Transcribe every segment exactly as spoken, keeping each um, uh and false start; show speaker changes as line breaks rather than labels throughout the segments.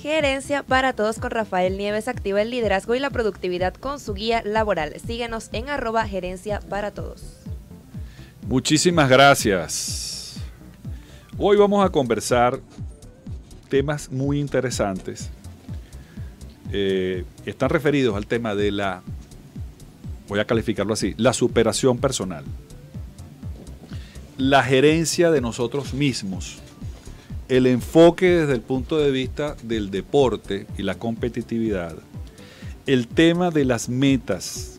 Gerencia para Todos con Rafael Nieves. Activa el liderazgo y la productividad con su guía laboral. Síguenos en arroba Gerencia para Todos.
Muchísimas gracias. Hoy vamos a conversar temas muy interesantes. Eh, están referidos al tema de la, voy a calificarlo así, la superación personal. La gerencia de nosotros mismos. El enfoque desde el punto de vista del deporte y la competitividad. El tema de las metas.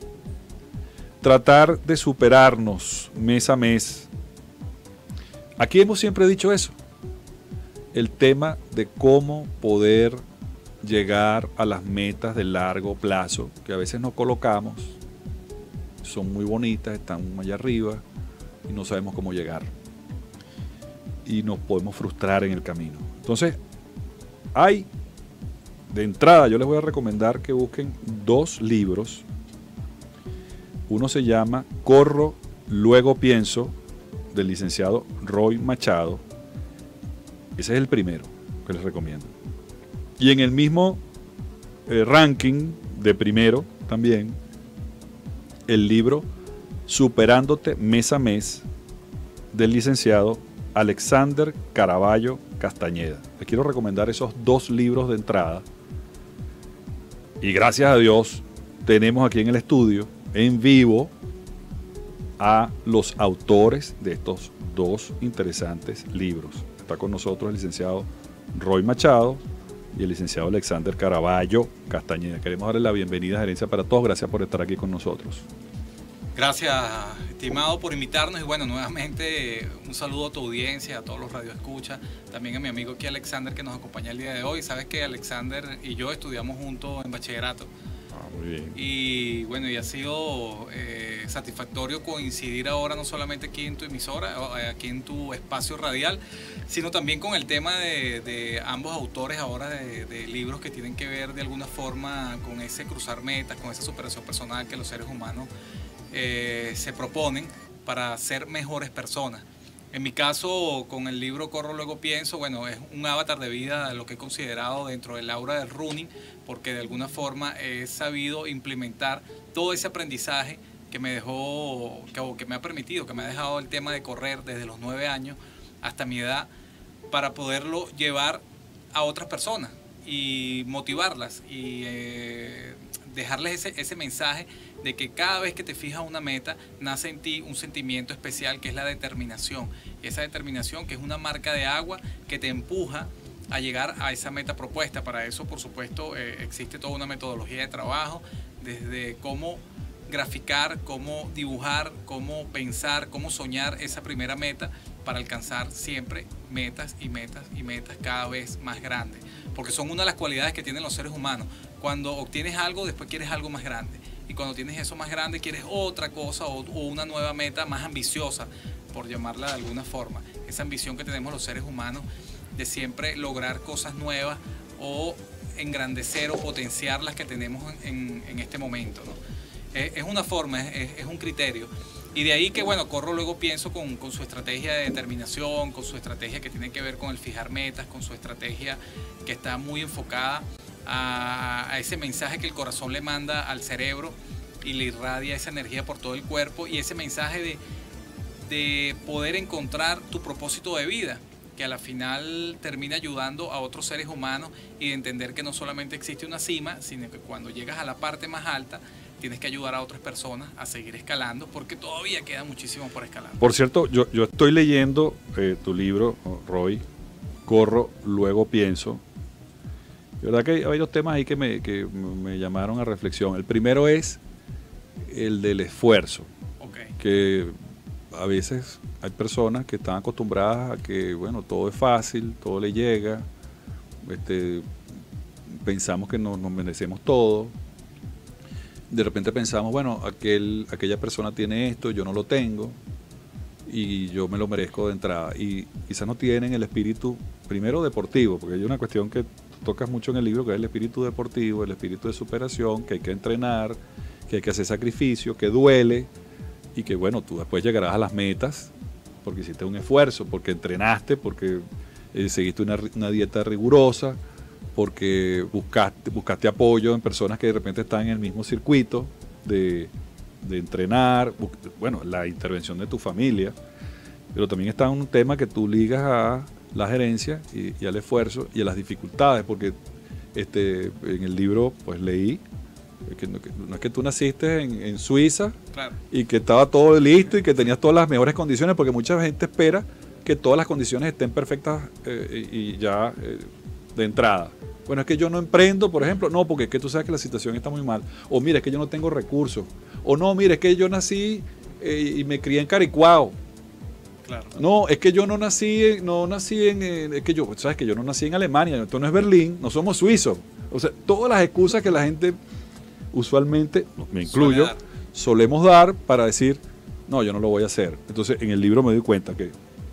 Tratar de superarnos mes a mes. Aquí hemos siempre dicho eso. El tema de cómo poder llegar a las metas de largo plazo, que a veces nos colocamos, son muy bonitas, están allá arriba y no sabemos cómo llegar. Y nos podemos frustrar en el camino. Entonces, hay, de entrada, yo les voy a recomendar que busquen dos libros. Uno se llama Corro, luego pienso, del licenciado Roy Machado. Ese es el primero que les recomiendo. Y en el mismo eh, ranking de primero también, el libro Superándote mes a mes, del licenciado Alexander Caraballo Castañeda. Les quiero recomendar esos dos libros de entrada. Y gracias a Dios tenemos aquí en el estudio, en vivo, a los autores de estos dos interesantes libros. Está con nosotros el licenciado Roy Machado y el licenciado Alexander Caraballo Castañeda. Queremos darle la bienvenida a Gerencia para Todos. Gracias por estar aquí con nosotros.
Gracias, estimado, por invitarnos y bueno, nuevamente un saludo a tu audiencia, a todos los radioescuchas, también a mi amigo aquí Alexander que nos acompaña el día de hoy. Sabes que Alexander y yo estudiamos juntos en bachillerato.
Ah, muy bien.
Y bueno, y ha sido eh, satisfactorio coincidir ahora no solamente aquí en tu emisora, aquí en tu espacio radial, sino también con el tema de, de ambos autores ahora de, de libros que tienen que ver de alguna forma con ese cruzar metas, con esa superación personal que los seres humanos Eh, se proponen para ser mejores personas. En mi caso, con el libro Corro, luego pienso, bueno, es un avatar de vida, lo que he considerado dentro del aura del running, porque de alguna forma he sabido implementar todo ese aprendizaje que me dejó, que, que me ha permitido, que me ha dejado el tema de correr desde los nueve años hasta mi edad, para poderlo llevar a otras personas y motivarlas y eh, dejarles ese, ese mensaje de que cada vez que te fijas una meta, nace en ti un sentimiento especial que es la determinación. Y esa determinación que es una marca de agua que te empuja a llegar a esa meta propuesta. Para eso, por supuesto, eh, existe toda una metodología de trabajo, desde cómo graficar, cómo dibujar, cómo pensar, cómo soñar esa primera meta para alcanzar siempre metas y metas y metas cada vez más grandes. Porque son una de las cualidades que tienen los seres humanos. Cuando obtienes algo, después quieres algo más grande. Y cuando tienes eso más grande, quieres otra cosa o, o una nueva meta más ambiciosa, por llamarla de alguna forma. Esa ambición que tenemos los seres humanos de siempre lograr cosas nuevas o engrandecer o potenciar las que tenemos en, en este momento, ¿no? Es, es una forma, es, es un criterio. Y de ahí que, bueno, Corro, luego pienso con, con su estrategia de determinación, con su estrategia que tiene que ver con el fijar metas, con su estrategia que está muy enfocada a, a ese mensaje que el corazón le manda al cerebro y le irradia esa energía por todo el cuerpo, y ese mensaje de, de poder encontrar tu propósito de vida, que a la final termina ayudando a otros seres humanos, y de entender que no solamente existe una cima, sino que cuando llegas a la parte más alta tienes que ayudar a otras personas a seguir escalando, porque todavía queda muchísimo por escalar.
Por cierto, yo, yo estoy leyendo eh, tu libro, Roy, Corro, luego pienso. De verdad que hay dos temas ahí que me, que me llamaron a reflexión. El primero es el del esfuerzo.
Okay.
Que a veces hay personas que están acostumbradas a que, bueno, todo es fácil, todo le llega. Este, pensamos que nos, nos merecemos todo. De repente pensamos, bueno, aquel, aquella persona tiene esto, yo no lo tengo, y yo me lo merezco de entrada. Y quizás no tienen el espíritu, primero deportivo, porque hay una cuestión que tocas mucho en el libro, que es el espíritu deportivo, el espíritu de superación, que hay que entrenar, que hay que hacer sacrificio, que duele, y que bueno, tú después llegarás a las metas, porque hiciste un esfuerzo, porque entrenaste, porque eh, seguiste una, una dieta rigurosa, porque buscaste, buscaste apoyo en personas que de repente están en el mismo circuito de, de entrenar, bueno, la intervención de tu familia, pero también está un tema que tú ligas a la gerencia y, y al esfuerzo y a las dificultades, porque este, en el libro pues leí que no, que no es que tú naciste en, en Suiza, claro, y que estaba todo listo y que tenías todas las mejores condiciones, porque mucha gente espera que todas las condiciones estén perfectas eh, y, y ya eh, de entrada. Bueno, es que yo no emprendo, por ejemplo, no, porque es que tú sabes que la situación está muy mal, o mira, es que yo no tengo recursos, o no, mira, es que yo nací eh, y me crié en Caricuao. Claro. No, es que yo no nací, no nací en, es que yo, sabes que yo no nací en Alemania, esto no es Berlín, no somos suizos. O sea, todas las excusas que la gente usualmente, me incluyo, dar. solemos dar para decir, no, yo no lo voy a hacer. Entonces, en el libro me doy cuenta que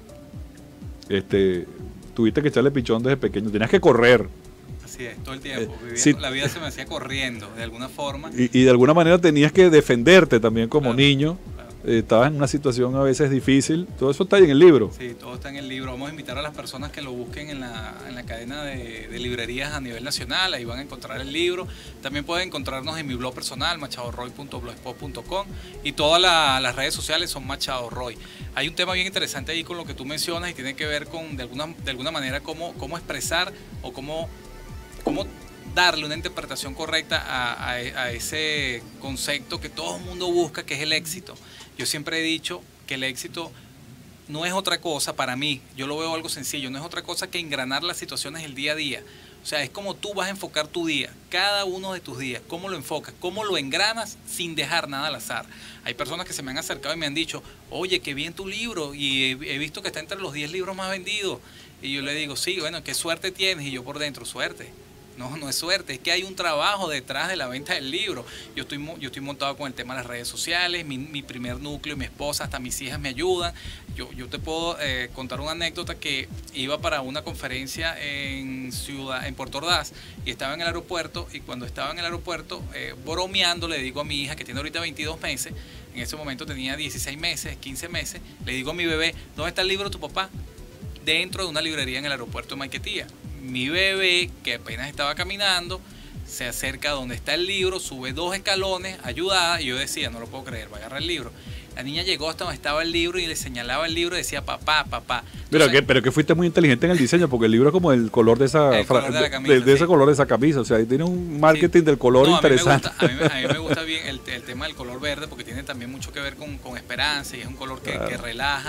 este, tuviste que echarle pichón desde pequeño, tenías que correr.
Así es, todo el tiempo.
Eh,
Vivía,
sí,
la vida se me hacía corriendo, de alguna forma.
Y, y de alguna manera tenías que defenderte también como
claro,
niño.
Claro.
Eh, estabas en una situación a veces difícil. Todo eso está ahí en el libro.
Sí, todo está en el libro. Vamos a invitar a las personas que lo busquen en la, en la cadena de, de librerías a nivel nacional. Ahí van a encontrar el libro. También pueden encontrarnos en mi blog personal, machadoroy punto blogspot punto com, y todas la, las redes sociales son Machado Roy. Hay un tema bien interesante ahí con lo que tú mencionas y tiene que ver con, de alguna, de alguna manera, cómo, cómo expresar o cómo, cómo darle una interpretación correcta a, a, a ese concepto que todo el mundo busca, que es el éxito. Yo siempre he dicho que el éxito no es otra cosa para mí, yo lo veo algo sencillo, no es otra cosa que engranar las situaciones del día a día. O sea, es como tú vas a enfocar tu día, cada uno de tus días, cómo lo enfocas, cómo lo engranas sin dejar nada al azar. Hay personas que se me han acercado y me han dicho, oye, qué bien tu libro, y he, he visto que está entre los diez libros más vendidos. Y yo le digo, sí, bueno, qué suerte tienes, y yo por dentro, suerte. No, no es suerte, es que hay un trabajo detrás de la venta del libro. Yo estoy, yo estoy montado con el tema de las redes sociales, mi, mi primer núcleo, mi esposa, hasta mis hijas me ayudan. Yo, yo te puedo eh, contar una anécdota que iba para una conferencia en Ciudad, en Puerto Ordaz, y estaba en el aeropuerto, y cuando estaba en el aeropuerto, eh, bromeando, le digo a mi hija, que tiene ahorita veintidós meses, en ese momento tenía dieciséis meses, quince meses, le digo a mi bebé, ¿dónde está el libro de tu papá? Dentro de una librería en el aeropuerto de Maiquetía. Mi bebé, que apenas estaba caminando, se acerca a donde está el libro, sube dos escalones, ayudada, y yo decía, no lo puedo creer, va a agarrar el libro. La niña llegó hasta donde estaba el libro y le señalaba el libro y decía, papá, papá. Entonces,
pero, que, pero que fuiste muy inteligente en el diseño, porque el libro es como el color de esa
el color de, la camisa,
de, de
sí.
ese color de esa camisa, o sea, ahí tiene un marketing sí. del color no, interesante.
A mí, me gusta, a, mí, a mí me gusta bien el, el tema del color verde, porque tiene también mucho que ver con, con esperanza, y es un color que, claro. que relaja.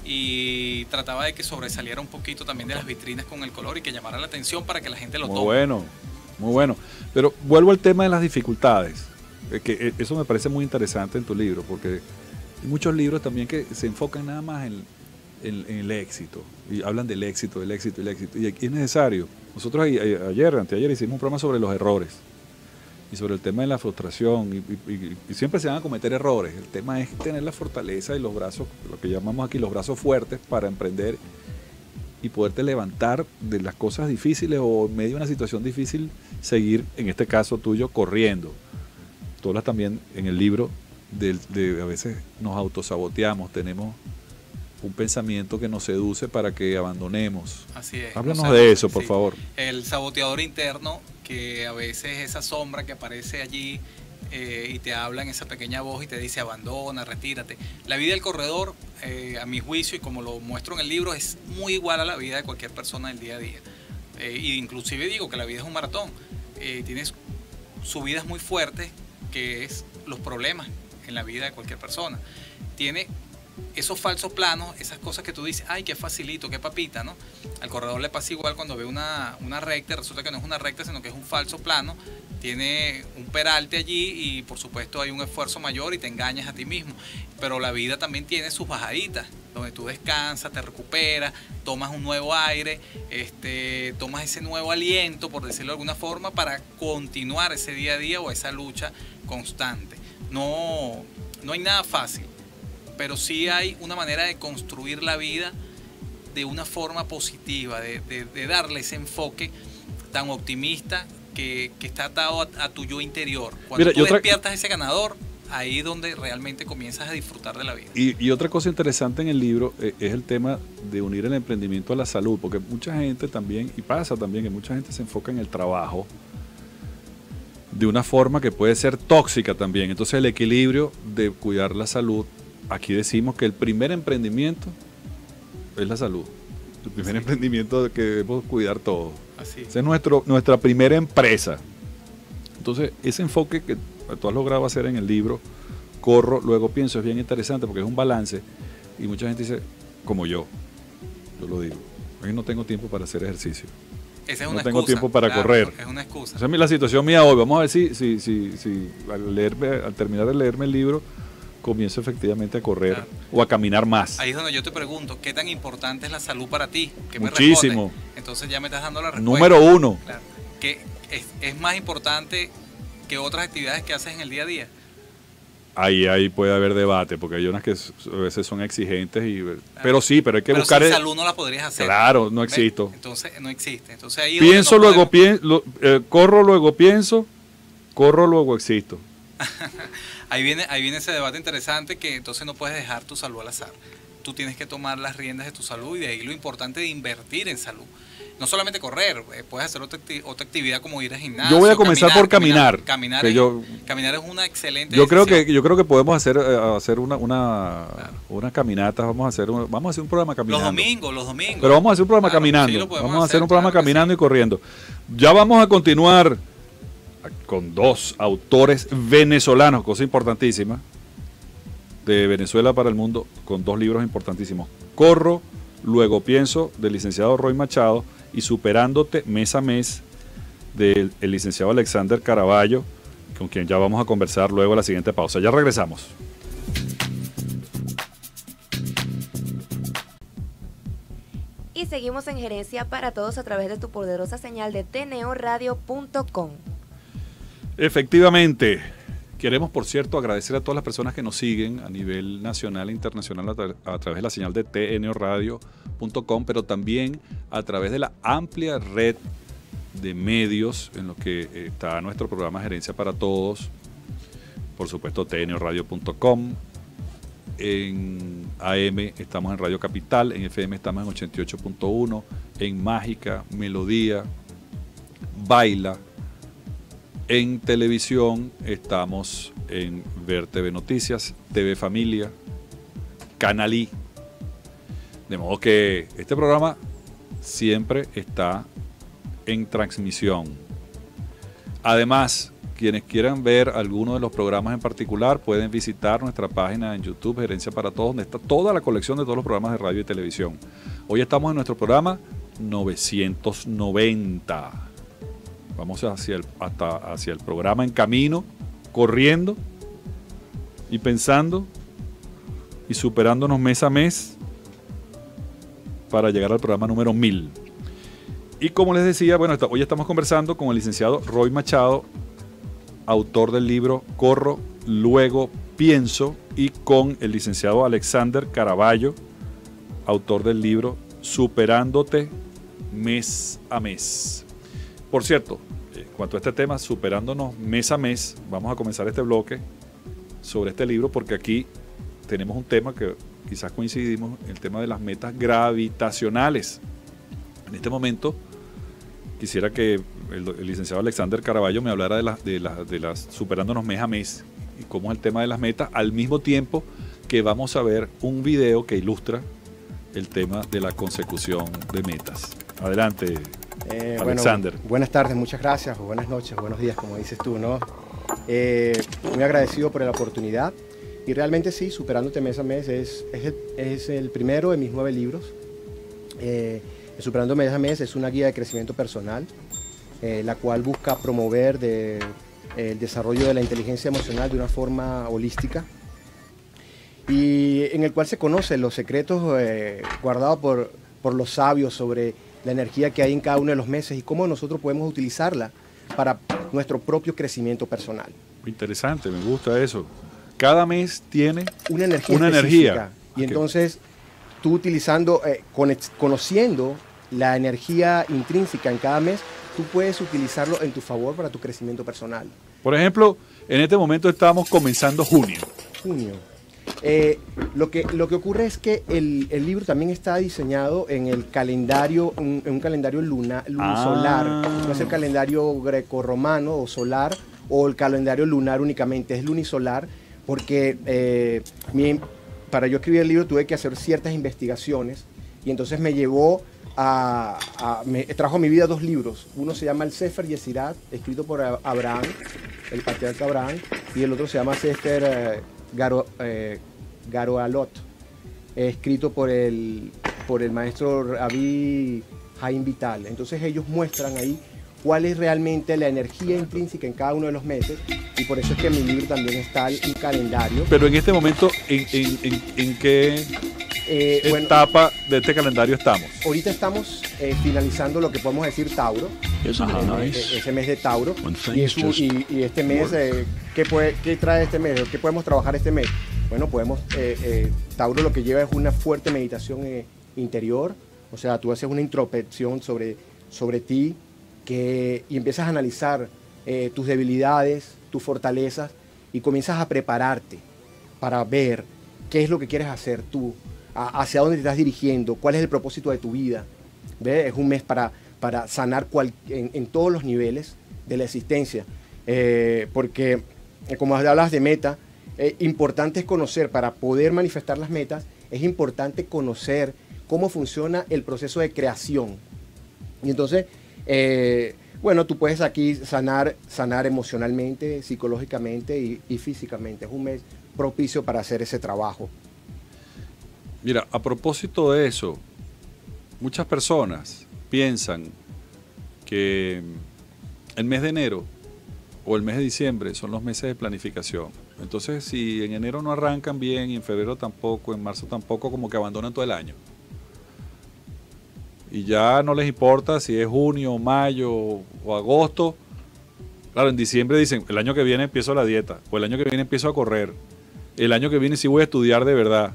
Y trataba de que sobresaliera un poquito también de las vitrinas con el color y que llamara la atención para que la gente lo tome.
Muy bueno, muy bueno. Pero vuelvo al tema de las dificultades, que eso me parece muy interesante en tu libro, porque hay muchos libros también que se enfocan nada más en, en, en el éxito, y hablan del éxito, del éxito, del éxito, y aquí es necesario. Nosotros ayer, anteayer hicimos un programa sobre los errores y sobre el tema de la frustración, y, y, y siempre se van a cometer errores. El tema es tener la fortaleza y los brazos, lo que llamamos aquí los brazos fuertes, para emprender y poderte levantar de las cosas difíciles, o en medio de una situación difícil seguir, en este caso tuyo, corriendo. Tú hablas también en el libro de, de a veces nos autosaboteamos, tenemos un pensamiento que nos seduce para que abandonemos.
Así es.
Háblanos no de eso, por
sí.
favor.
El saboteador interno, que a veces esa sombra que aparece allí eh, y te habla en esa pequeña voz y te dice abandona, retírate. La vida del corredor, eh, a mi juicio, y como lo muestro en el libro, es muy igual a la vida de cualquier persona del día a día. Eh, y inclusive digo que la vida es un maratón. Eh, tienes subidas muy fuertes, que es los problemas en la vida de cualquier persona. Tiene esos falsos planos, esas cosas que tú dices, ay, qué facilito, qué papita, ¿no? Al corredor le pasa igual cuando ve una, una recta, resulta que no es una recta, sino que es un falso plano, tiene un peralte allí y por supuesto hay un esfuerzo mayor y te engañas a ti mismo. Pero la vida también tiene sus bajaditas, donde tú descansas, te recuperas, tomas un nuevo aire, este, tomas ese nuevo aliento, por decirlo de alguna forma, para continuar ese día a día o esa lucha constante. No, no hay nada fácil, pero sí hay una manera de construir la vida de una forma positiva, de, de, de darle ese enfoque tan optimista que, que está atado a, a tu yo interior. Cuando Mira, tú despiertas ese ganador, ahí es donde realmente comienzas a disfrutar de la vida.
Y, y otra cosa interesante en el libro eh, es el tema de unir el emprendimiento a la salud, porque mucha gente también, y pasa también que mucha gente se enfoca en el trabajo de una forma que puede ser tóxica también. Entonces el equilibrio de cuidar la salud, aquí decimos que el primer emprendimiento es la salud. El primer sí. emprendimiento que debemos cuidar todos.
Así.
Esa es nuestro, nuestra primera empresa. Entonces, ese enfoque que tú has logrado hacer en el libro, Corro, Luego Pienso, es bien interesante porque es un balance. Y mucha gente dice, como yo, yo lo digo, hoy no tengo tiempo para hacer ejercicio.
Esa es
no
una
tengo
excusa,
tiempo para
claro,
correr.
Es una excusa.
Esa es la situación mía hoy. Vamos a ver si, si, si, si al, leerme, al terminar de leerme el libro, comienzo efectivamente a correr claro. o a caminar más.
Ahí es donde yo te pregunto, ¿qué tan importante es la salud para ti? ¿Qué me
Muchísimo.
respondes? Entonces ya me estás dando la respuesta.
Número uno.
Claro. ¿Qué es, es más importante que otras actividades que haces en el día a día?
Ahí, ahí puede haber debate, porque hay unas que a veces son exigentes, y, claro. pero sí, pero hay que
pero
buscar...
Sin salud no la podrías hacer.
Claro, no existo.
Entonces no existe. Entonces, ahí
pienso,
no
luego
podemos...
pienso, eh, corro, luego pienso, corro, luego existo.
Ahí viene, ahí viene ese debate interesante que entonces no puedes dejar tu salud al azar. Tú tienes que tomar las riendas de tu salud y de ahí lo importante de invertir en salud. No solamente correr, puedes hacer otra, acti otra actividad como ir al gimnasio.
Yo voy a comenzar
caminar,
por caminar.
Caminar, caminar,
que
es,
yo,
caminar es una excelente
yo creo
decisión.
que Yo creo que podemos hacer, uh, hacer una, una, claro. unas caminatas, vamos a, hacer un, vamos a hacer un programa caminando.
Los domingos, los domingos.
Pero vamos a hacer un programa claro, caminando. Sí, vamos a hacer, hacer un programa claro caminando sí. y corriendo. Ya vamos a continuar con dos autores venezolanos, cosa importantísima, de Venezuela para el mundo, con dos libros importantísimos. Corro, Luego Pienso, del licenciado Roy Machado, y Superándote mes a mes, del el licenciado Alexander Caraballo, con quien ya vamos a conversar luego en la siguiente pausa. Ya regresamos.
Y seguimos en Gerencia para Todos a través de tu poderosa señal de T N O radio punto com.
Efectivamente. Queremos, por cierto, agradecer a todas las personas que nos siguen a nivel nacional e internacional a, tra a través de la señal de T N O radio punto com, pero también a través de la amplia red de medios en los que está nuestro programa Gerencia para Todos. Por supuesto, T N O radio punto com. En A M estamos en Radio Capital, en F M estamos en ochenta y ocho punto uno, en Mágica, Melodía, Baila. En televisión estamos en Ver T V Noticias, T V Familia, Canal I. De modo que este programa siempre está en transmisión. Además, quienes quieran ver alguno de los programas en particular pueden visitar nuestra página en YouTube, Gerencia para Todos, donde está toda la colección de todos los programas de radio y televisión. Hoy estamos en nuestro programa novecientos noventa. Vamos hacia el, hasta hacia el programa en camino, corriendo y pensando y superándonos mes a mes para llegar al programa número mil. Y como les decía, bueno, hoy estamos conversando con el licenciado Roy Machado, autor del libro Corro, Luego Pienso, y con el licenciado Alexander Caraballo, autor del libro Superándote mes a mes. Por cierto, en cuanto a este tema, superándonos mes a mes, vamos a comenzar este bloque sobre este libro porque aquí tenemos un tema que quizás coincidimos, el tema de las metas gravitacionales. En este momento quisiera que el, el licenciado Alexander Caraballo me hablara de las de las de las superándonos mes a mes y cómo es el tema de las metas, al mismo tiempo que vamos a ver un video que ilustra el tema de la consecución de metas. Adelante.
Eh,
Alexander.
Bueno, buenas tardes, muchas gracias, o buenas noches, buenos días, como dices tú, ¿no? Eh, muy agradecido por la oportunidad y realmente sí, Superándote mes a mes es, es, el, es el primero de mis nueve libros. Eh, Superando mes a mes es una guía de crecimiento personal, eh, la cual busca promover de, eh, el desarrollo de la inteligencia emocional de una forma holística y en el cual se conocen los secretos eh, guardados por, por los sabios sobre la energía que hay en cada uno de los meses y cómo nosotros podemos utilizarla para nuestro propio crecimiento personal.
Interesante, me gusta eso. Cada mes tiene
una energía
una energía.
Y okay. Entonces, tú utilizando, eh, conociendo la energía intrínseca en cada mes, tú puedes utilizarlo en tu favor para tu crecimiento personal.
Por ejemplo, en este momento estamos comenzando junio.
Junio. Eh, lo, que, lo que ocurre es que el, el libro también está diseñado en el calendario, un, en un calendario luna, lunisolar. Ah. No es el calendario grecorromano o solar o el calendario lunar únicamente, es lunisolar porque eh, mi, para yo escribir el libro tuve que hacer ciertas investigaciones y entonces me llevó a, a me trajo a mi vida dos libros. Uno se llama el Sefer Yesirat, escrito por Abraham, el patriarca Abraham, y el otro se llama Sefer eh, Garo, eh, Garoalot, eh, escrito por el, por el maestro Rabbi Haim Vital. Entonces ellos muestran ahí cuál es realmente la energía intrínseca en cada uno de los meses y por eso es que en mi libro también está el, un calendario.
Pero en este momento, ¿en, en, en, en qué eh, etapa bueno, de este calendario estamos?
Ahorita estamos eh, finalizando lo que podemos decir Tauro,
Ajá,
eh,
nice.
ese mes de Tauro, y, es un, y, y este mes, eh, ¿qué, puede, ¿qué trae este mes? ¿Qué podemos trabajar este mes? Bueno, podemos, eh, eh, Tauro lo que lleva es una fuerte meditación eh, interior, o sea, tú haces una introspección sobre, sobre ti, que, y empiezas a analizar eh, tus debilidades, tus fortalezas y comienzas a prepararte para ver qué es lo que quieres hacer tú, a, hacia dónde te estás dirigiendo, cuál es el propósito de tu vida. ¿Ves? Es un mes para, para sanar cual, en, en todos los niveles de la existencia, eh, porque eh, como hablas de meta, eh, importante es conocer, para poder manifestar las metas, es importante conocer cómo funciona el proceso de creación. Y entonces, Eh, bueno, tú puedes aquí sanar, sanar emocionalmente, psicológicamente y, y físicamente. Es un mes propicio para hacer ese trabajo.
Mira, a propósito de eso, muchas personas piensan que el mes de enero o el mes de diciembre son los meses de planificación. Entonces, si en enero no arrancan bien y en febrero tampoco, en marzo tampoco, como que abandonan todo el año. Y ya no les importa si es junio, mayo o agosto. Claro, en diciembre dicen, el año que viene empiezo la dieta, o el año que viene empiezo a correr, el año que viene sí voy a estudiar de verdad.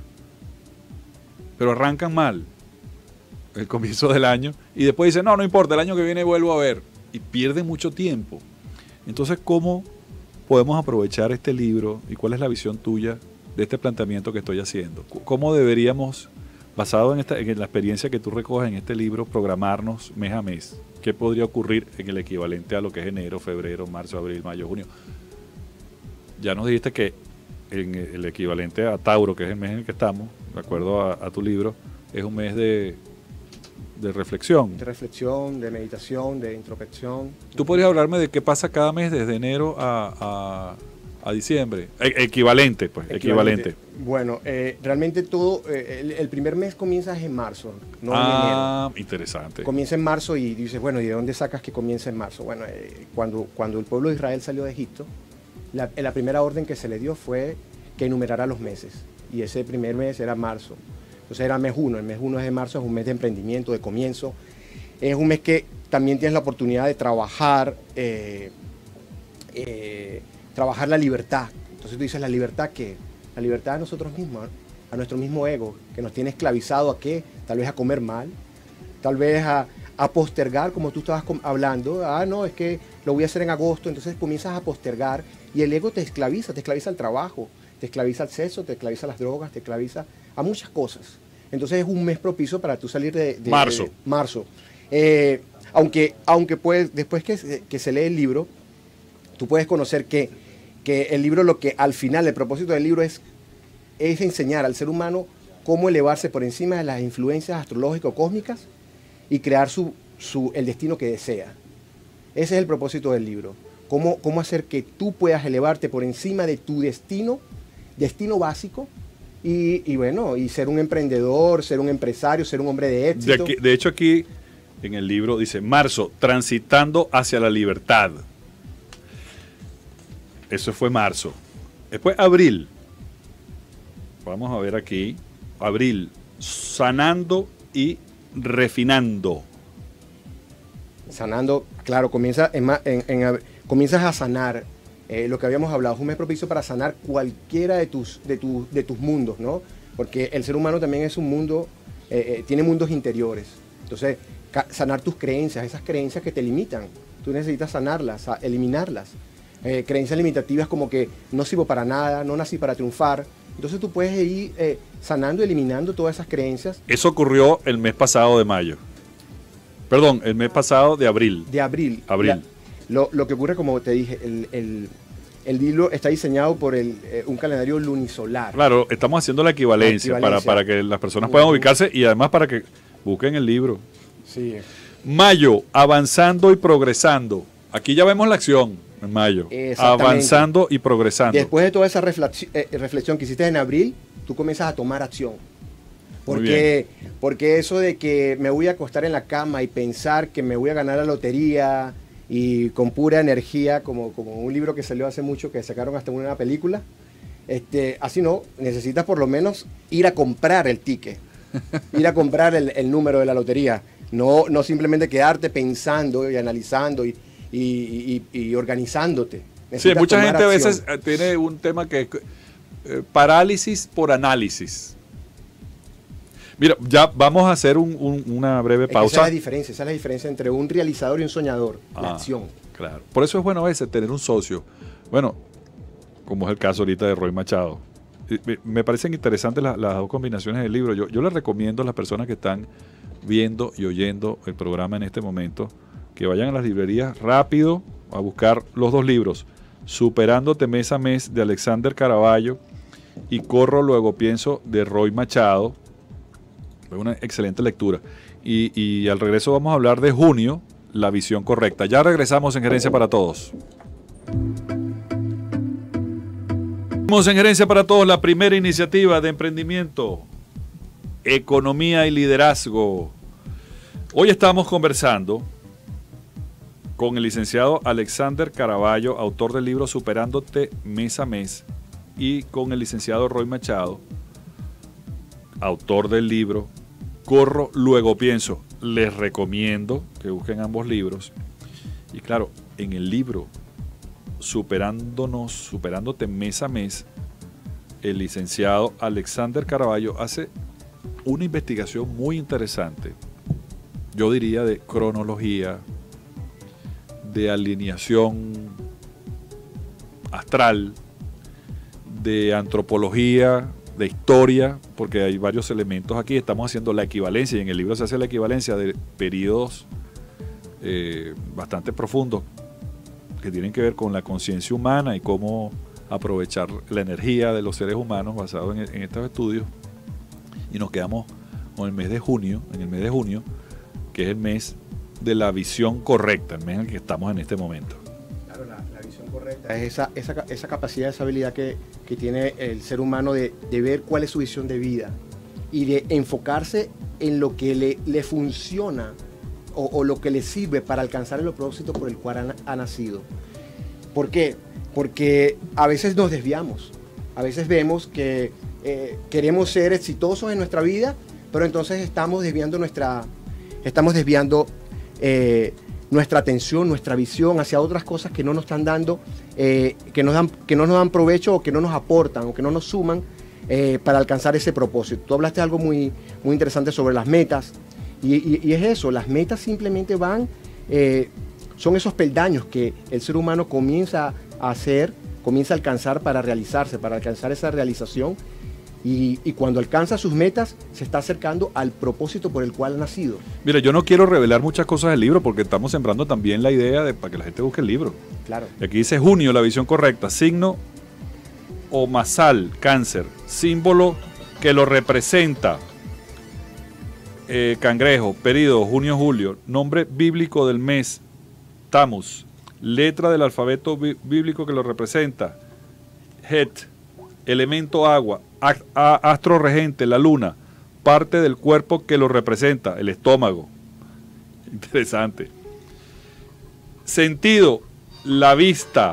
Pero arrancan mal el comienzo del año y después dicen, no, no importa, el año que viene vuelvo a ver. Y pierden mucho tiempo. Entonces, ¿cómo podemos aprovechar este libro y cuál es la visión tuya de este planteamiento que estoy haciendo? ¿Cómo deberíamos, basado en, esta, en la experiencia que tú recoges en este libro, programarnos mes a mes? ¿Qué podría ocurrir en el equivalente a lo que es enero, febrero, marzo, abril, mayo, junio? Ya nos dijiste que en el equivalente a Tauro, que es el mes en el que estamos, de acuerdo a, a tu libro, es un mes de, de reflexión.
De reflexión, de meditación, de introspección.
¿Tú podrías hablarme de qué pasa cada mes desde enero a, a, a diciembre? E equivalente, pues, equivalente. equivalente.
Bueno, eh, realmente todo, eh, el, el primer mes comienza en marzo, no
ah,
en enero.
Ah, interesante.
Comienza en marzo y dices, bueno, ¿y de dónde sacas que comienza en marzo? Bueno, eh, cuando, cuando el pueblo de Israel salió de Egipto, la, la primera orden que se le dio fue que enumerara los meses. Y ese primer mes era marzo. Entonces era mes uno. El mes uno es de marzo, es un mes de emprendimiento, de comienzo. Es un mes que también tienes la oportunidad de trabajar, eh, eh, trabajar la libertad. Entonces tú dices, ¿la libertad qué? La libertad de nosotros mismos, a nuestro mismo ego, que nos tiene esclavizado a qué, tal vez a comer mal, tal vez a, a postergar, como tú estabas hablando, ah, no, es que lo voy a hacer en agosto, entonces comienzas a postergar y el ego te esclaviza, te esclaviza al trabajo, te esclaviza al sexo, te esclaviza a las drogas, te esclaviza a muchas cosas. Entonces es un mes propicio para tú salir de, de
marzo.
De marzo. Eh, aunque aunque puedes, después que, que se lee el libro, tú puedes conocer que, que el libro, lo que al final, el propósito del libro es, es enseñar al ser humano cómo elevarse por encima de las influencias astrológicas o cósmicas y crear su, su, el destino que desea. Ese es el propósito del libro. Cómo, cómo hacer que tú puedas elevarte por encima de tu destino, destino básico, y, y bueno, y ser un emprendedor, ser un empresario, ser un hombre de éxito.
De, aquí, de hecho, aquí en el libro dice, marzo, transitando hacia la libertad. Eso fue marzo. Después abril. Vamos a ver aquí. Abril, sanando y refinando.
Sanando, claro, comienza en, en, en, comienzas a sanar. Eh, lo que habíamos hablado, es un mes propicio para sanar cualquiera de tus, de, tu, de tus mundos, ¿no? Porque el ser humano también es un mundo, eh, eh, tiene mundos interiores. Entonces, sanar tus creencias, esas creencias que te limitan. Tú necesitas sanarlas, eliminarlas. Eh, creencias limitativas como que no sirvo para nada, no nací para triunfar. Entonces tú puedes ir eh, sanando, eliminando todas esas creencias.
Eso ocurrió el mes pasado de mayo. Perdón, el mes pasado de abril.
De abril.
Abril.
La, lo, lo que ocurre, como te dije, el, el, el libro está diseñado por el, eh, un calendario lunisolar.
Claro, estamos haciendo la equivalencia, la equivalencia. Para, para que las personas puedan uh-huh. ubicarse y además para que busquen el libro.
Sí.
Mayo, avanzando y progresando. Aquí ya vemos la acción en mayo. Avanzando y progresando.
Después de toda esa reflexión, eh, reflexión que hiciste en abril, tú comienzas a tomar acción. Porque, porque eso de que me voy a acostar en la cama y pensar que me voy a ganar la lotería y con pura energía, como, como un libro que salió hace mucho, que sacaron hasta una película, este, así no, necesitas por lo menos ir a comprar el ticket, ir a comprar el, el número de la lotería. No, no simplemente quedarte pensando y analizando y, y, y, y organizándote.
Sí, mucha gente acción. A veces tiene un tema que es eh, parálisis por análisis. Mira, ya vamos a hacer un, un, una breve pausa.
Esa es la diferencia, esa es la diferencia entre un realizador y un soñador, ah, la acción.
Claro, por eso es bueno a veces tener un socio. Bueno, como es el caso ahorita de Roy Machado. Me parecen interesantes las, las dos combinaciones del libro. Yo, yo les recomiendo a las personas que están viendo y oyendo el programa en este momento que vayan a las librerías rápido a buscar los dos libros, Superándote mes a mes de Alexander Caraballo y Corro luego pienso de Roy Machado. Es una excelente lectura. Y, y al regreso vamos a hablar de junio, la visión correcta. Ya regresamos en Gerencia para Todos. Estamos en Gerencia para Todos, la primera iniciativa de emprendimiento, economía y liderazgo. Hoy estamos conversando con el licenciado Alexander Caraballo, autor del libro Superándote mes a mes, y con el licenciado Roy Machado, autor del libro Corro luego pienso. Les recomiendo que busquen ambos libros. Y claro, en el libro Superándonos, Superándote mes a mes, el licenciado Alexander Caraballo hace una investigación muy interesante, yo diría de cronología, de alineación astral, de antropología, de historia, porque hay varios elementos aquí. Estamos haciendo la equivalencia y en el libro se hace la equivalencia de periodos eh, bastante profundos que tienen que ver con la conciencia humana y cómo aprovechar la energía de los seres humanos basado en, en estos estudios. Y nos quedamos con el mes de junio, en el mes de junio, que es el mes de la visión correcta, el mes en el que estamos en este momento.
Claro, la, la visión correcta es esa, esa, esa capacidad, esa habilidad que, que tiene el ser humano de, de ver cuál es su visión de vida y de enfocarse en lo que le, le funciona o, o lo que le sirve para alcanzar el propósito por el cual ha, ha nacido. ¿Por qué? Porque a veces nos desviamos, a veces vemos que eh, queremos ser exitosos en nuestra vida, pero entonces estamos desviando nuestra, estamos desviando eh, nuestra atención, nuestra visión hacia otras cosas que no nos están dando, eh, que, nos dan, que no nos dan provecho o que no nos aportan o que no nos suman eh, para alcanzar ese propósito. Tú hablaste de algo muy, muy interesante sobre las metas y, y, y es eso, las metas simplemente van, eh, son esos peldaños que el ser humano comienza a hacer, comienza a alcanzar para realizarse, para alcanzar esa realización. Y, y cuando alcanza sus metas, se está acercando al propósito por el cual ha nacido.
Mira, yo no quiero revelar muchas cosas del libro porque estamos sembrando también la idea de para que la gente busque el libro.
Claro.
Y aquí dice junio, la visión correcta, signo omasal, cáncer, símbolo que lo representa, eh, cangrejo, periodo, junio, julio, nombre bíblico del mes, Tamus, letra del alfabeto bí bíblico que lo representa, Het, elemento agua, astro regente, la luna, parte del cuerpo que lo representa, el estómago. Interesante. Sentido, la vista.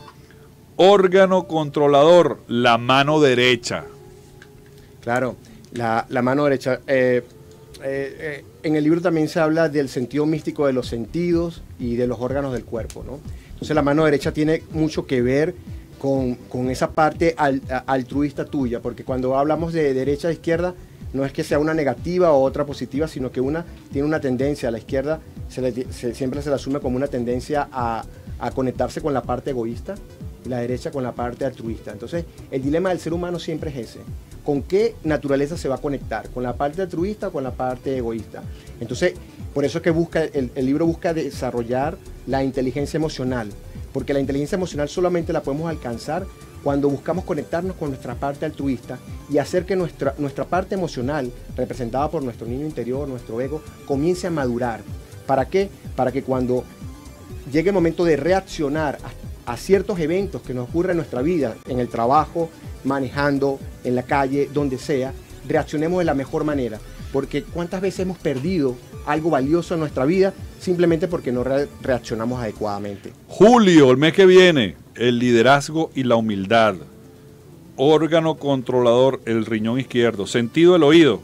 Órgano controlador, la mano derecha.
Claro, la, la mano derecha. Eh, eh, eh, en el libro también se habla del sentido místico de los sentidos y de los órganos del cuerpo, ¿no? Entonces la mano derecha tiene mucho que ver Con, con esa parte al, altruista tuya, porque cuando hablamos de derecha a izquierda, no es que sea una negativa o otra positiva, sino que una tiene una tendencia, a la izquierda se le, se, siempre se la asume como una tendencia a, a conectarse con la parte egoísta y la derecha con la parte altruista. Entonces, el dilema del ser humano siempre es ese. ¿Con qué naturaleza se va a conectar? ¿Con la parte altruista o con la parte egoísta? Entonces, por eso es que busca, el, el libro busca desarrollar la inteligencia emocional, porque la inteligencia emocional solamente la podemos alcanzar cuando buscamos conectarnos con nuestra parte altruista y hacer que nuestra, nuestra parte emocional, representada por nuestro niño interior, nuestro ego, comience a madurar. ¿Para qué? Para que cuando llegue el momento de reaccionar a, a ciertos eventos que nos ocurren en nuestra vida, en el trabajo, manejando, en la calle, donde sea, reaccionemos de la mejor manera. Porque ¿cuántas veces hemos perdido algo valioso en nuestra vida simplemente porque no re reaccionamos adecuadamente?
Julio, el mes que viene, el liderazgo y la humildad. Órgano controlador, el riñón izquierdo. Sentido del oído.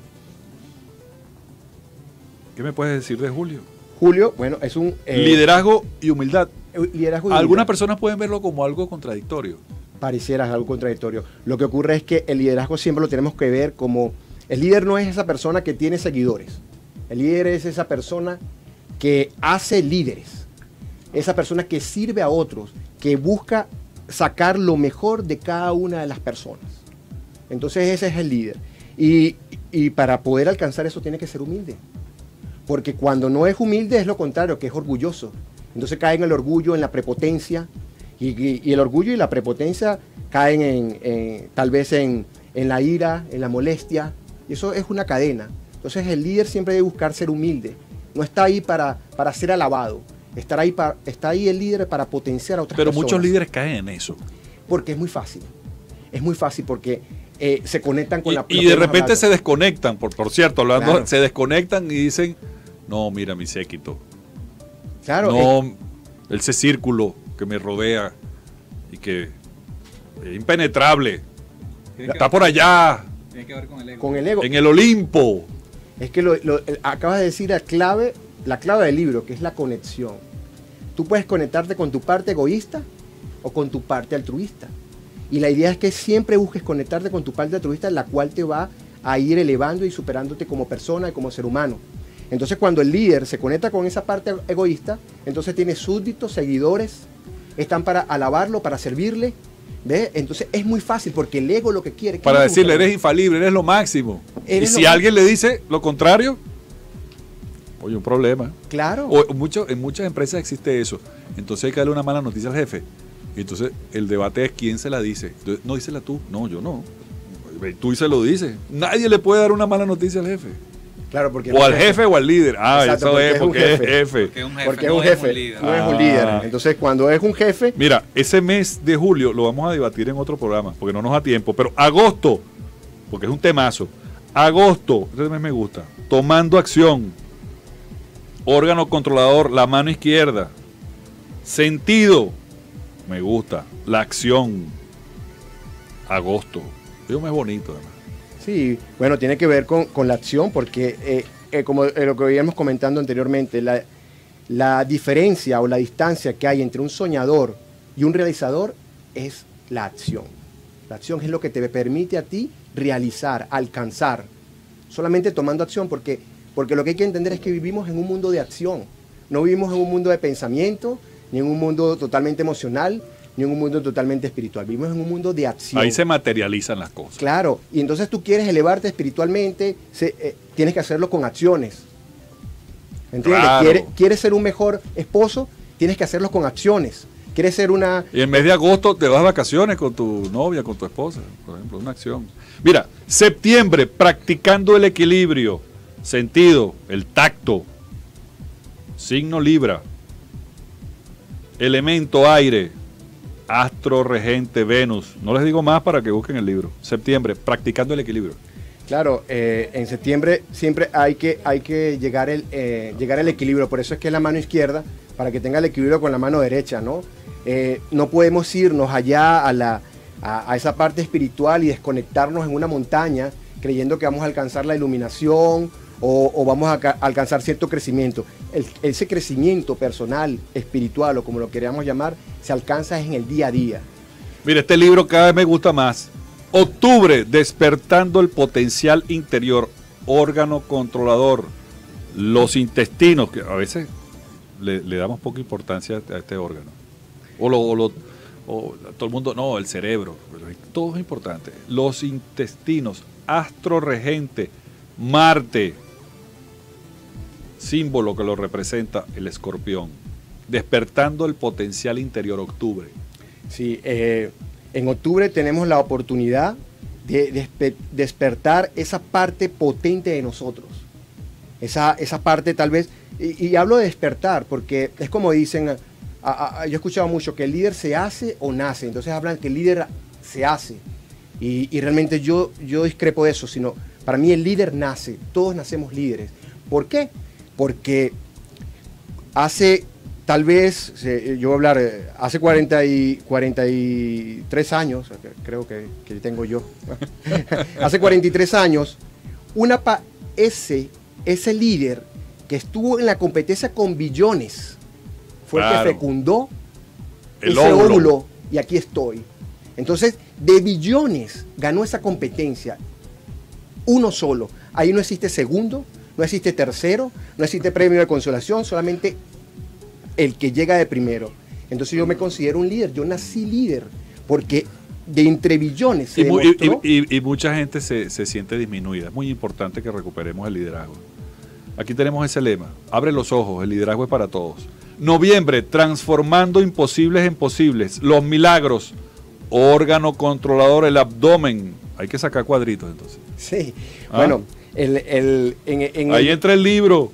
¿Qué me puedes decir de Julio?
Julio, bueno, es un...
Eh, liderazgo y humildad.
Liderazgo y
Algunas
humildad.
personas pueden verlo como algo contradictorio.
Pareciera algo contradictorio. Lo que ocurre es que el liderazgo siempre lo tenemos que ver como... El líder no es esa persona que tiene seguidores. El líder es esa persona que hace líderes. Esa persona que sirve a otros, que busca sacar lo mejor de cada una de las personas. Entonces ese es el líder. Y, y para poder alcanzar eso tiene que ser humilde. Porque cuando no es humilde es lo contrario, que es orgulloso. Entonces cae en el orgullo, en la prepotencia. Y, y, y el orgullo y la prepotencia caen en, en, tal vez en, en la ira, en la molestia. Y eso es una cadena. Entonces el líder siempre debe buscar ser humilde. No está ahí para, para ser alabado. Estar ahí para, está ahí el líder para potenciar a otras
Pero
personas.
muchos líderes caen en eso.
Porque es muy fácil. Es muy fácil porque eh, se conectan con
y,
la...
Y de repente hablando. se desconectan, por, por cierto, hablando,
claro.
se desconectan y dicen, no, mira mi séquito.
Claro.
No, es... ese círculo que me rodea y que es impenetrable. Está por allá.
Tiene que ver con el ego.
Con el ego.
En el Olimpo.
Es que lo, lo, acabas de decir la clave, la clave del libro, que es la conexión. Tú puedes conectarte con tu parte egoísta o con tu parte altruista. Y la idea es que siempre busques conectarte con tu parte altruista, la cual te va a ir elevando y superándote como persona y como ser humano. Entonces cuando el líder se conecta con esa parte egoísta, entonces tiene súbditos, seguidores, están para alabarlo, para servirle. ¿Ves? Entonces es muy fácil porque el ego lo que quiere...
Para decirle, eres infalible, eres lo máximo.
Eres
y si
lo
alguien le dice lo contrario, oye, un problema.
Claro.
O, mucho, en muchas empresas existe eso. Entonces hay que darle una mala noticia al jefe. Y entonces el debate es quién se la dice. Entonces, no, dísela tú. No, yo no. Tú y se lo dices. Nadie le puede dar una mala noticia al jefe.
Claro, porque
o al jefe. jefe o al líder. Ah,
exacto,
eso
porque
es porque es jefe.
Porque es un jefe,
porque
no
es un jefe,
es un líder.
no
ah.
es un líder. Entonces, cuando es un jefe...
Mira, ese mes de julio lo vamos a debatir en otro programa, porque no nos da tiempo. Pero agosto, porque es un temazo. Agosto, ese mes me gusta. Tomando acción. Órgano controlador, la mano izquierda. Sentido, me gusta. La acción. Agosto. Es un mes bonito, además.
Sí, bueno, tiene que ver con, con la acción, porque eh, eh, como eh, lo que veíamos comentando anteriormente, la, la diferencia o la distancia que hay entre un soñador y un realizador es la acción. La acción es lo que te permite a ti realizar, alcanzar, solamente tomando acción, porque, porque lo que hay que entender es que vivimos en un mundo de acción, no vivimos en un mundo de pensamiento, ni en un mundo totalmente emocional, ni en un mundo totalmente espiritual. Vivimos en un mundo de acción.
Ahí se materializan las cosas.
Claro, y entonces tú quieres elevarte espiritualmente, se, eh, tienes que hacerlo con acciones. ¿Entiendes?
Claro.
¿Quieres, ¿Quieres ser un mejor esposo? Tienes que hacerlo con acciones. ¿Quieres ser una...?
Y en mes de agosto te vas de vacaciones con tu novia, con tu esposa, por ejemplo, una acción. Mira, septiembre, practicando el equilibrio, sentido, el tacto, signo Libra, elemento aire, astro regente Venus. No les digo más para que busquen el libro. Septiembre, practicando el equilibrio.
Claro, eh, en septiembre siempre hay que, hay que llegar, el, eh, llegar al equilibrio. Por eso es que es la mano izquierda, para que tenga el equilibrio con la mano derecha, ¿no? Eh, no podemos irnos allá a, la, a, a esa parte espiritual y desconectarnos en una montaña creyendo que vamos a alcanzar la iluminación o, o vamos a, a alcanzar cierto crecimiento. El, ese crecimiento personal, espiritual o como lo queramos llamar, se alcanza en el día a día.
Mira, este libro cada vez me gusta más. Octubre, despertando el potencial interior, órgano controlador, los intestinos, que a veces le, le damos poca importancia a este órgano. O, lo, o, lo, o todo el mundo, no, el cerebro, todo es importante. Los intestinos, astro regente, Marte, símbolo que lo representa el escorpión, despertando el potencial interior, octubre.
Sí, eh, en octubre tenemos la oportunidad de, de despertar esa parte potente de nosotros, esa, esa parte tal vez, y, y hablo de despertar porque es como dicen, a, a, yo he escuchado mucho que el líder se hace o nace, entonces hablan que el líder se hace, y, y realmente yo, yo discrepo de eso, sino para mí el líder nace, todos nacemos líderes. ¿Por qué? Porque hace... Tal vez, yo voy a hablar, hace cuarenta y, cuarenta y tres años, creo que, que tengo yo, hace cuarenta y tres años, una pa ese, ese líder que estuvo en la competencia con billones, fue claro. el que fecundó el ese óvulo. óvulo y aquí estoy. Entonces, de billones ganó esa competencia, uno solo. Ahí no existe segundo, no existe tercero, no existe premio de consolación, solamente el que llega de primero. Entonces yo me considero un líder, yo nací líder, porque de entre billones se
y,
demostró...
y, y, y mucha gente se, se siente disminuida. Es muy importante que recuperemos el liderazgo. Aquí tenemos ese lema, abre los ojos, el liderazgo es para todos. Noviembre, transformando imposibles en posibles, los milagros, órgano controlador, el abdomen. Hay que sacar cuadritos entonces.
Sí,
¿Ah?
bueno, el, el, en, en
ahí
el...
entra el libro.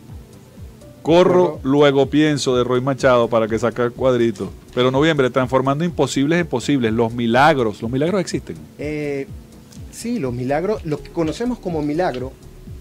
Corro, Corro, luego pienso, de Roy Machado, para que saque el cuadrito. Pero noviembre, transformando imposibles en posibles, los milagros. ¿Los milagros existen?
Eh, sí, los milagros, lo que conocemos como milagro,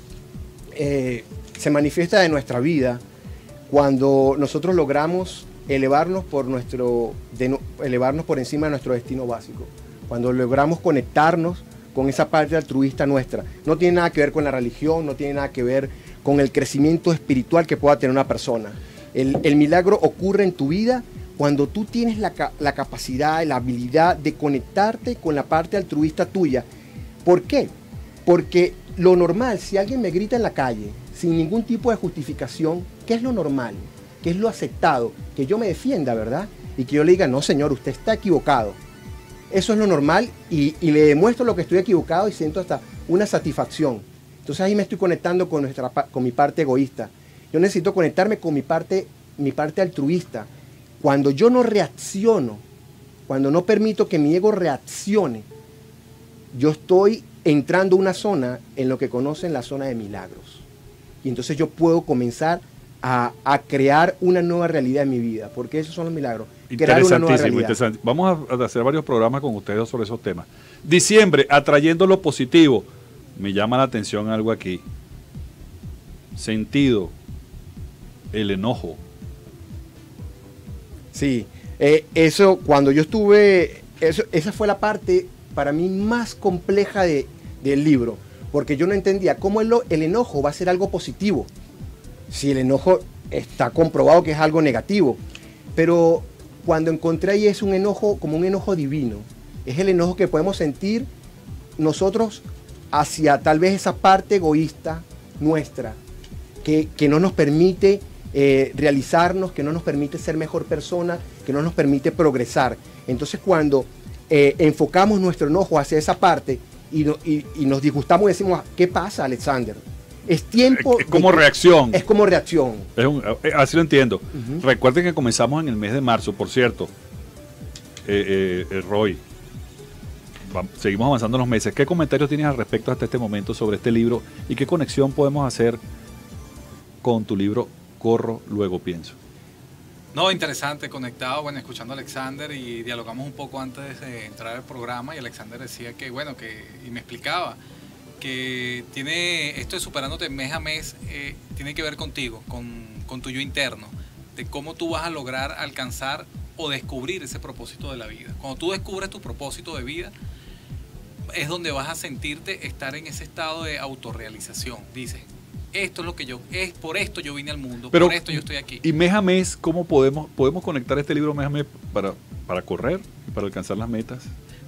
eh, se manifiesta en nuestra vida cuando nosotros logramos elevarnos por, nuestro, de, elevarnos por encima de nuestro destino básico. Cuando logramos conectarnos con esa parte altruista nuestra. No tiene nada que ver con la religión, no tiene nada que ver con el crecimiento espiritual que pueda tener una persona. El, el milagro ocurre en tu vida cuando tú tienes la, la capacidad, la habilidad de conectarte con la parte altruista tuya. ¿Por qué? Porque lo normal, si alguien me grita en la calle, sin ningún tipo de justificación, ¿qué es lo normal? ¿Qué es lo aceptado? Que yo me defienda, ¿verdad? Y que yo le diga, no señor, usted está equivocado. Eso es lo normal y, y le demuestro lo que estoy equivocado y siento hasta una satisfacción. Entonces ahí me estoy conectando con, nuestra, con mi parte egoísta. Yo necesito conectarme con mi parte, mi parte altruista. Cuando yo no reacciono, cuando no permito que mi ego reaccione, yo estoy entrando a una zona en lo que conocen la zona de milagros. Y entonces yo puedo comenzar a, a crear una nueva realidad en mi vida, porque esos son los milagros. Crear una nueva realidad.
Interesante. Vamos a hacer varios programas con ustedes sobre esos temas. Diciembre, atrayendo lo positivo. Me llama la atención algo aquí. Sentido, el enojo.
Sí, eh, eso cuando yo estuve, eso, esa fue la parte para mí más compleja de, del libro, porque yo no entendía cómo el, el enojo va a ser algo positivo, si el enojo está comprobado que es algo negativo, pero cuando encontré ahí es un enojo como un enojo divino, es el enojo que podemos sentir nosotros hacia tal vez esa parte egoísta nuestra, que, que no nos permite eh, realizarnos, que no nos permite ser mejor persona, que no nos permite progresar. Entonces cuando eh, enfocamos nuestro enojo hacia esa parte y, no, y, y nos disgustamos y decimos, ¿qué pasa, Alexander? Es tiempo...
Es como
de,
reacción.
Es como reacción.
Es un, así lo entiendo. Uh-huh. Recuerden que comenzamos en el mes de marzo, por cierto, eh, eh, Roy. Seguimos avanzando en los meses. ¿Qué comentarios tienes al respecto hasta este momento sobre este libro y qué conexión podemos hacer con tu libro Corro, luego pienso?
No, interesante, conectado, bueno, escuchando a Alexander y dialogamos un poco antes de entrar al programa y Alexander decía que, bueno, que y me explicaba que tiene esto de superándote mes a mes, eh, tiene que ver contigo, con, con tu yo interno, de cómo tú vas a lograr alcanzar o descubrir ese propósito de la vida. Cuando tú descubres tu propósito de vida, es donde vas a sentirte estar en ese estado de autorrealización. Dices, esto es lo que yo, es por esto yo vine al mundo,
pero,
por esto yo estoy aquí.
Y mes a mes, ¿cómo podemos, podemos conectar este libro mes a mes para, para correr y para alcanzar las metas?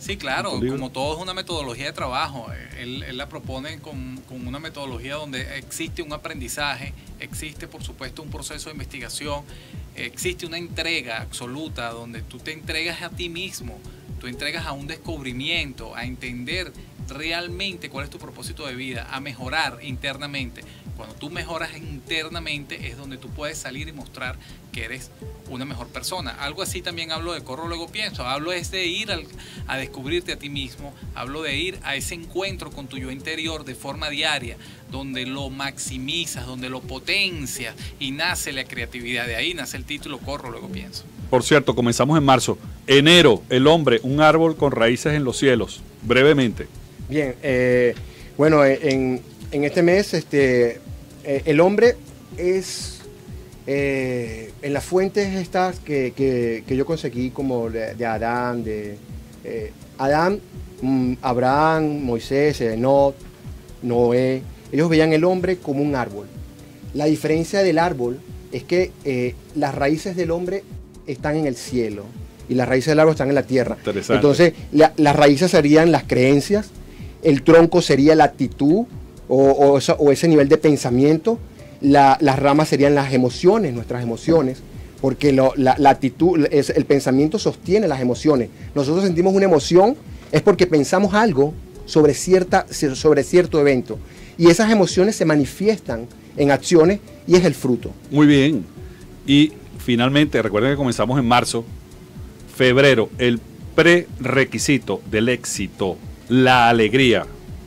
Sí, claro,
¿Tu libro?
como todo es una metodología de trabajo, él, él la propone con, con una metodología donde existe un aprendizaje, existe por supuesto un proceso de investigación, existe una entrega absoluta donde tú te entregas a ti mismo, tú entregas a un descubrimiento, a entender realmente cuál es tu propósito de vida, a mejorar internamente. Cuando tú mejoras internamente es donde tú puedes salir y mostrar que eres una mejor persona. Algo así también hablo de Corro Luego Pienso. Hablo es de ir al, a descubrirte a ti mismo. Hablo de ir a ese encuentro con tu yo interior de forma diaria, donde lo maximizas, donde lo potencias y nace la creatividad. De ahí nace el título Corro Luego Pienso.
Por cierto, comenzamos en marzo. Enero, el hombre, un árbol con raíces en los cielos. Brevemente.
Bien, eh, bueno, en, en este mes este, eh, el hombre es, eh, en las fuentes estas que, que, que yo conseguí como de, de Adán, de eh, Adán, mm, Abraham, Moisés, Enoc, Noé, ellos veían el hombre como un árbol. La diferencia del árbol es que eh, las raíces del hombre están en el cielo y las raíces del árbol están en la tierra. Entonces, la, las raíces serían las creencias, el tronco sería la actitud o, o, esa, o ese nivel de pensamiento, la, las ramas serían las emociones, nuestras emociones, porque lo, la, la actitud, es, el pensamiento sostiene las emociones. Nosotros sentimos una emoción, es porque pensamos algo sobre, cierta, sobre cierto evento, y esas emociones se manifiestan en acciones y es el fruto.
Muy bien. Y finalmente, recuerden que comenzamos en marzo, febrero, el prerequisito del éxito. La alegría.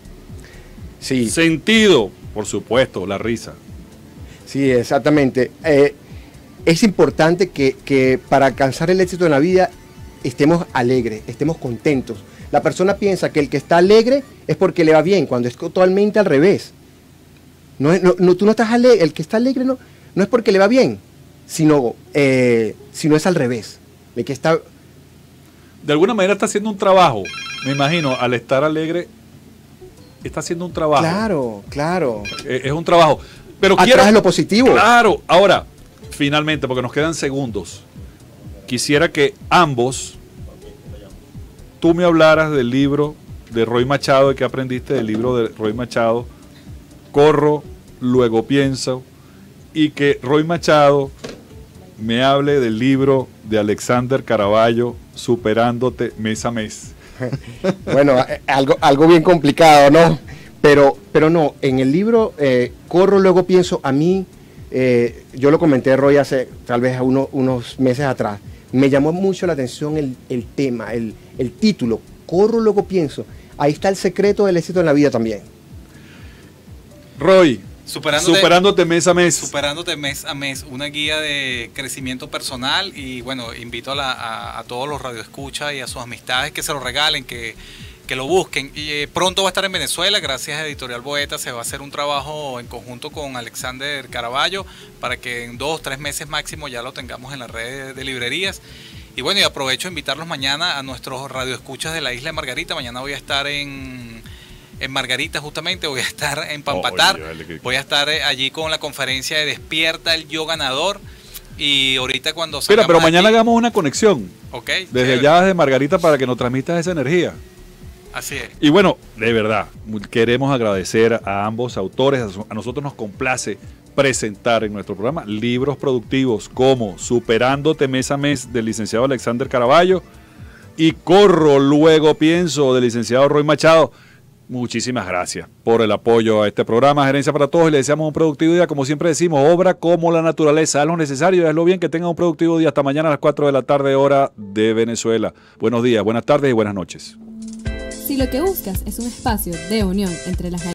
Sí.
Sentido, por supuesto, la risa.
Sí, exactamente. Eh, es importante que, que para alcanzar el éxito en la vida estemos alegres, estemos contentos. La persona piensa que el que está alegre es porque le va bien, cuando es totalmente al revés. No, es, no, no, tú no estás alegre, el que está alegre no, no es porque le va bien, sino, eh, sino es al revés. El que está...
De alguna manera está haciendo un trabajo. Me imagino, al estar alegre, está haciendo un trabajo.
Claro, claro.
Eh, es un trabajo. Pero
Atrás
quiero,
de lo positivo.
Claro. Ahora, finalmente, porque nos quedan segundos, quisiera que ambos, tú me hablaras del libro de Roy Machado, de qué aprendiste del libro de Roy Machado, Corro, Luego Pienso, y que Roy Machado me hable del libro de Alexander Caraballo, Superándote Mes a Mes.
Bueno, algo, algo bien complicado, ¿no? Pero, pero no, en el libro eh, Corro, Luego Pienso, a mí, eh, yo lo comenté, Roy, hace tal vez uno, unos meses atrás, me llamó mucho la atención el, el tema, el, el título, Corro, Luego Pienso. Ahí está el secreto del éxito en la vida también.
Roy,
Superándote,
superándote mes a mes.
Superándote mes a mes, una guía de crecimiento personal. Y bueno, invito a, la, a, a todos los radioescuchas y a sus amistades que se lo regalen, que, que lo busquen. Y eh, pronto va a estar en Venezuela, gracias a Editorial Boeta. Se va a hacer un trabajo en conjunto con Alexander Caraballo para que en dos, tres meses máximo ya lo tengamos en la red de, de librerías. Y bueno, y aprovecho a invitarlos mañana a nuestros radioescuchas de la isla de Margarita. Mañana voy a estar en... en Margarita justamente, voy a estar en Pampatar,
oh, vale, que...
voy a estar allí con la conferencia de Despierta el Yo Ganador, y ahorita cuando
Espera, pero mañana
aquí,
hagamos una conexión,
okay,
desde
chévere.
allá desde Margarita, para que nos transmitas esa energía.
Así es.
Y bueno, de verdad, queremos agradecer a ambos autores, a nosotros nos complace presentar en nuestro programa libros productivos como Superándote Mes a Mes del licenciado Alexander Caraballo y Corro, Luego Pienso del licenciado Roy Machado. Muchísimas gracias por el apoyo a este programa, Gerencia para Todos, y le deseamos un productivo día. Como siempre decimos, obra como la naturaleza, haz lo necesario, hazlo bien, que tengan un productivo día. Hasta mañana a las cuatro de la tarde, hora de Venezuela. Buenos días, buenas tardes y buenas noches.
Si lo que buscas es un espacio de unión entre las